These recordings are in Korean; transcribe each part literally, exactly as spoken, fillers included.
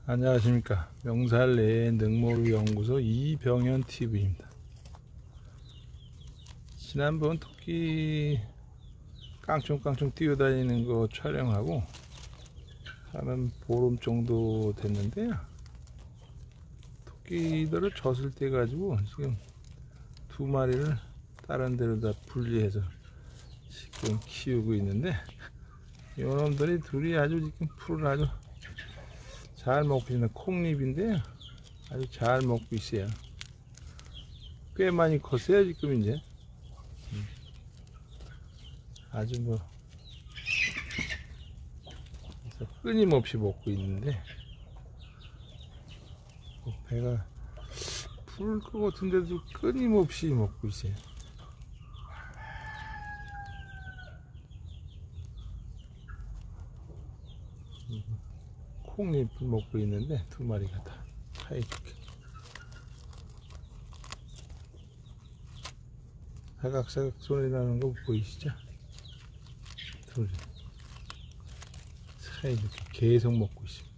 안녕하십니까. 명살내 능모루연구소 이병현 티비입니다. 지난번 토끼 깡총깡총 뛰어다니는 거 촬영하고 한 보름 정도 됐는데요, 토끼들을 젖을 때 가지고 지금 두 마리를 다른 데로 다 분리해서 지금 키우고 있는데, 요놈들이 둘이 아주 지금 풀을 아주 잘 먹고 있는 콩잎인데요, 아주 잘 먹고 있어요. 꽤 많이 컸어요 지금. 이제 아주 뭐 끊임없이 먹고 있는데, 배가 부를 것 같은데도 끊임없이 먹고 있어요. 콩잎을 먹고 있는데 두 마리가 다 사이좋게 사각사각 소리 나는 거 보이시죠? 둘이 사이좋게 계속 먹고 있습니다.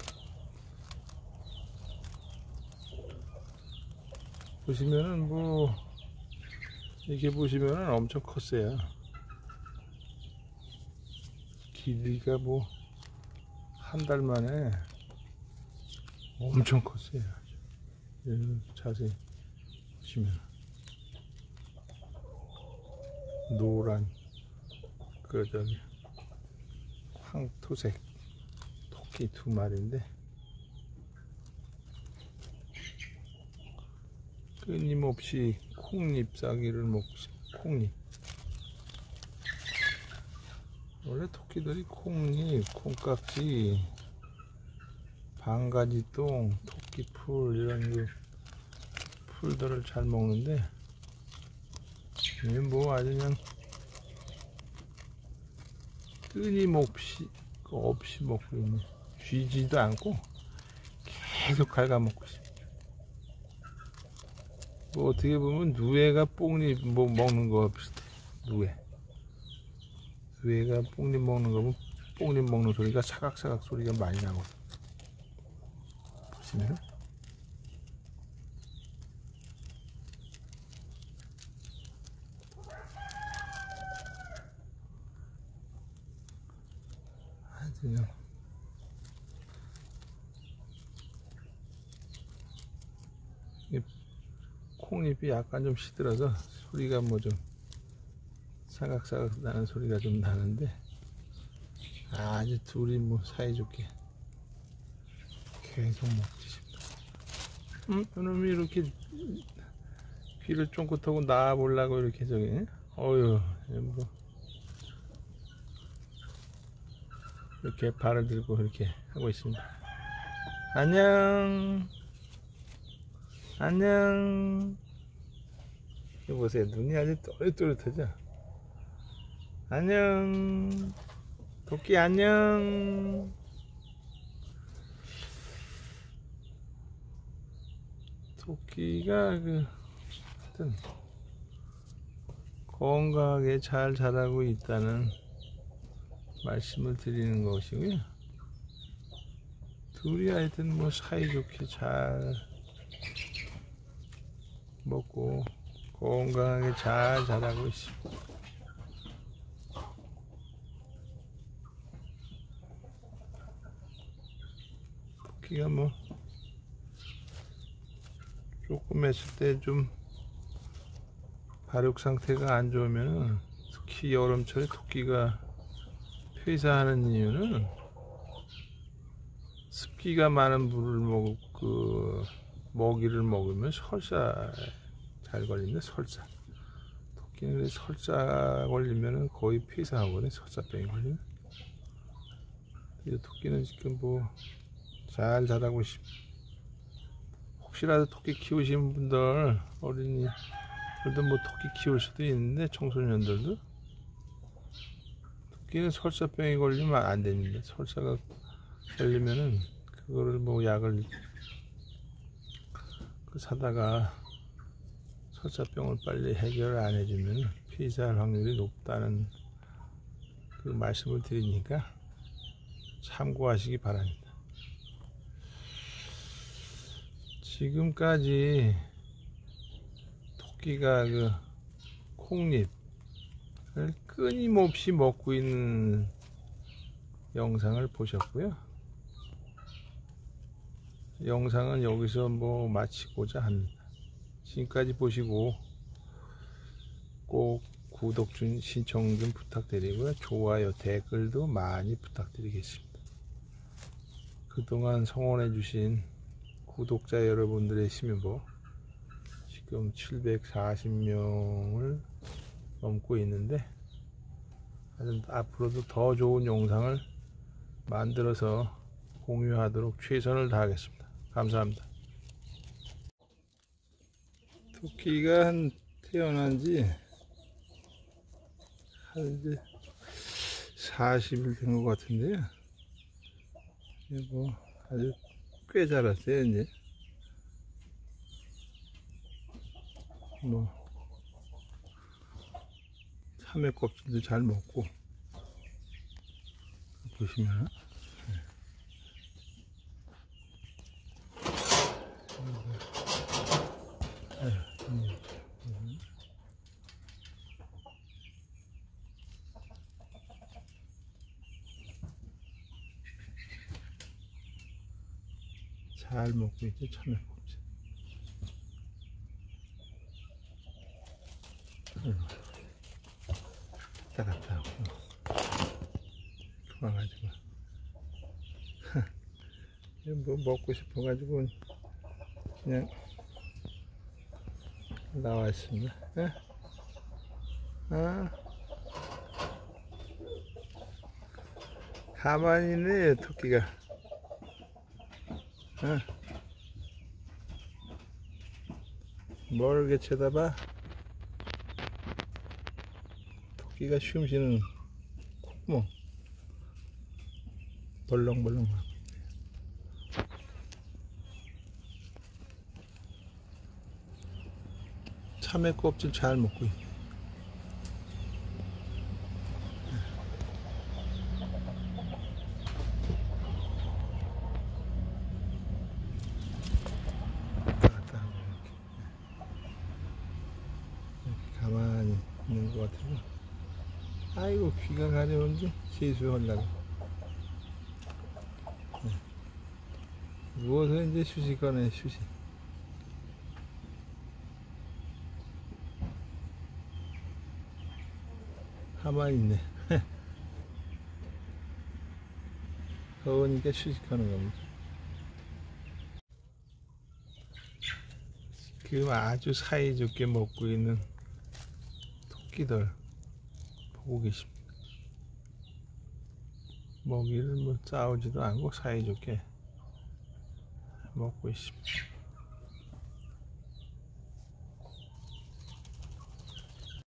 보시면은 뭐 이렇게 보시면은 엄청 컸어요. 길이가 뭐 한 달 만에 엄청 컸어요. 여기 자세히 보시면 노란 그 저기 황토색 토끼 두 마리인데, 끊임없이 콩잎 싸기를 먹고 있습니다. 콩잎. 원래 토끼들이 콩잎, 콩깍지, 방가지똥, 토끼풀 이런 그 풀들을 잘 먹는데, 이게 뭐 아주 그냥 끊임없이 없이 먹고 있네. 쉬지도 않고 계속 갉아먹고 있어. 뭐 어떻게 보면 누에가 뽕잎 뭐 먹는 거 비슷해. 누에 누에가 뽕잎 먹는 거면 뽕잎 먹는 소리가 사각사각 소리가 많이 나거든. 보시면은 아주 그냥 콩잎이 약간 좀 시들어서 소리가 뭐 좀 사각사각 나는 소리가 좀 나는데, 아주 둘이 뭐 사이좋게 계속 먹고 있습니다. 음, 이놈이 이렇게 귀를 쫑긋하고 나와보려고 이렇게 저기, 어휴, 뭐 이렇게 발을 들고 이렇게 하고 있습니다. 안녕, 안녕. 여기 보세요, 눈이 아주 또렷또렷하죠? 안녕, 토끼 안녕. 토끼가 그 하여튼 건강하게 잘 자라고 있다는 말씀을 드리는 것이고요, 둘이 하여튼 뭐 사이좋게 잘 먹고 건강하게 잘 자라고 있습니다. 토끼가 뭐 조금 했을 때 좀 발육 상태가 안 좋으면, 특히 여름철에 토끼가 폐사하는 이유는 습기가 많은 물을 먹, 그 먹이를 먹으면 설사 잘 걸립니다. 설사. 토끼는 설사 걸리면 거의 폐사하거든요. 설사병이 걸리면. 토끼는 지금 뭐 잘 자라고 있습니다. 혹시라도 토끼 키우시는 분들, 어린이들도 뭐 토끼 키울 수도 있는데, 청소년들도, 토끼는 설사병이 걸리면 안 됩니다. 설사가 걸리면은 그거를 뭐 약을 그 사다가 설사병을 빨리 해결을 안 해주면 폐사할 확률이 높다는 그 말씀을 드리니까 참고하시기 바랍니다. 지금까지 토끼가 그 콩잎을 끊임없이 먹고 있는 영상을 보셨고요. 영상은 여기서 뭐 마치고자 합니다. 지금까지 보시고 꼭 구독 중 신청 좀 부탁드리고요. 좋아요, 댓글도 많이 부탁드리겠습니다. 그동안 성원해 주신 구독자 여러분들의 힘입어 지금 칠백사십 명을 넘고 있는데 앞으로도 더 좋은 영상을 만들어서 공유하도록 최선을 다하겠습니다. 감사합니다. 토끼가 한 태어난 지 한 이제 사십 일 된 것 같은데요. 뭐 아주 꽤 자랐어요. 이제 뭐 참외 껍질도 잘 먹고 보시면 잘 먹고 있죠. 참외 껍질. 왔다 갔다 하고 좋아가지고 뭐 먹고 싶어가지고 그냥 나와 있습니다. 에? 아, 가만히 있네 토끼가. 어. 뭘 이렇게 쳐다봐? 토끼가 숨 쉬는 콧구멍 벌렁벌렁 하고 참외 껍질 잘 먹고 있네. 가만히 있는 것 같아요. 아이고 귀가 가려운지 세수하려고. 네. 누워서 이제 휴식하네 휴식. 가만히 있네. 더우니까 휴식하는 겁니다. 지금 아주 사이좋게 먹고 있는 토끼들 보고 계십니다. 먹이를 뭐 싸우지도 않고 사이좋게 먹고 있습니다.